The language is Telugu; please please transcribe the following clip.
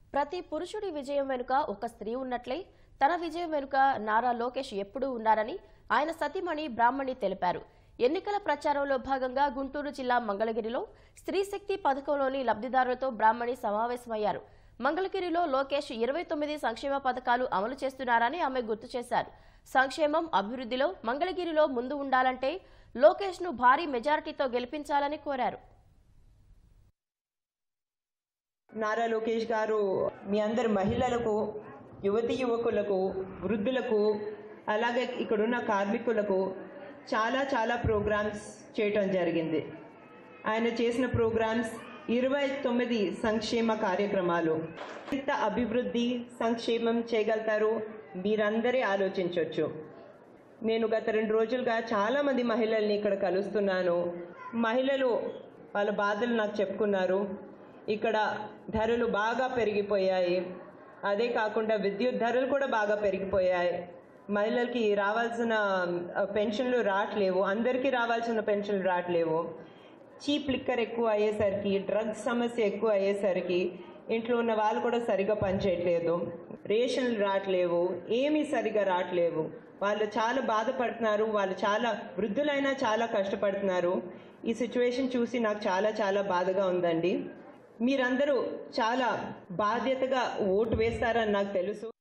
ప్రతి పురుషుడి విజయం వెనుక ఒక స్త్రీ ఉన్నట్లే తన విజయం వెనుక నారా లోకేష్ ఎప్పుడూ ఉన్నారని ఆయన సతీమణి బ్రాహ్మణి తెలిపారు. ఎన్నికల ప్రచారంలో భాగంగా గుంటూరు జిల్లా మంగళగిరిలో స్త్రీ శక్తి పథకంలోని లబ్ధిదారులతో బ్రాహ్మణి సమావేశమయ్యారు. మంగళగిరిలో లోకేష్ 29 సంక్షేమ పథకాలు అమలు చేస్తున్నారని ఆమె గుర్తు చేశారు. సంక్షేమం, అభివృద్ధిలో మంగళగిరిలో ముందు ఉండాలంటే లోకేష్ ను భారీ మెజారిటీతో గెలిపించాలని కోరారు. నారా లోకేష్ గారు మీ అందరి మహిళలకు, యువతి యువకులకు, వృద్ధులకు, అలాగే ఇక్కడున్న కార్మికులకు చాలా ప్రోగ్రామ్స్ చేయటం జరిగింది. ఆయన చేసిన ప్రోగ్రామ్స్ 29 సంక్షేమ కార్యక్రమాలు. ఎంత అభివృద్ధి, సంక్షేమం చేయగలుగుతారో మీరందరే ఆలోచించవచ్చు. నేను గత 2 రోజులుగా చాలామంది మహిళల్ని ఇక్కడ కలుస్తున్నాను. మహిళలు వాళ్ళ బాధలు నాకు చెప్పుకున్నారు. ఇక్కడ ధరలు బాగా పెరిగిపోయాయి. అదే కాకుండా విద్యుత్ ధరలు కూడా బాగా పెరిగిపోయాయి. మహిళలకి రావాల్సిన పెన్షన్లు రావట్లేవు, అందరికీ రావాల్సిన పెన్షన్లు రావట్లేవు. చీప్ లిక్కర్ ఎక్కువ అయ్యేసరికి, డ్రగ్స్ సమస్య ఎక్కువ అయ్యేసరికి ఇంట్లో ఉన్న వాళ్ళు కూడా సరిగా పనిచేయట్లేదు. రేషన్లు రావట్లేవు, ఏమీ సరిగా రావట్లేవు. వాళ్ళు చాలా బాధపడుతున్నారు. వాళ్ళు చాలా వృద్ధులైనా చాలా కష్టపడుతున్నారు. ఈ సిచ్యువేషన్ చూసి నాకు చాలా బాధగా ఉందండి. మీరందరూ చాలా బాధ్యతగా ఓటు వేస్తారని నాకు తెలుసు.